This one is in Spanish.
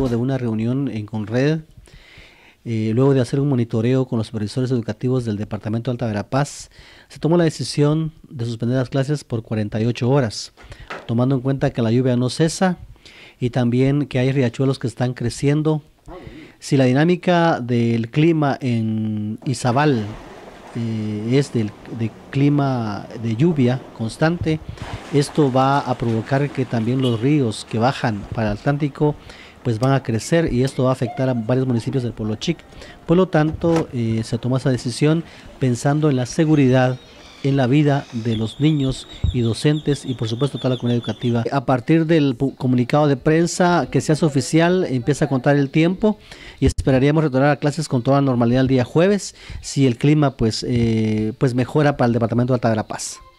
luego de una reunión en Conred, luego de hacer un monitoreo con los supervisores educativos del Departamento de Alta Verapaz, se tomó la decisión de suspender las clases por 48 horas, tomando en cuenta que la lluvia no cesa y también que hay riachuelos que están creciendo. Si la dinámica del clima en Izabal es de clima de lluvia constante, esto va a provocar que también los ríos que bajan para el Atlántico pues van a crecer y esto va a afectar a varios municipios del Pueblo Chic. Por lo tanto, se tomó esa decisión pensando en la seguridad, en la vida de los niños y docentes y por supuesto toda la comunidad educativa. A partir del comunicado de prensa que se hace oficial, empieza a contar el tiempo y esperaríamos retornar a clases con toda normalidad el día jueves si el clima pues mejora para el departamento de Alta Verapaz.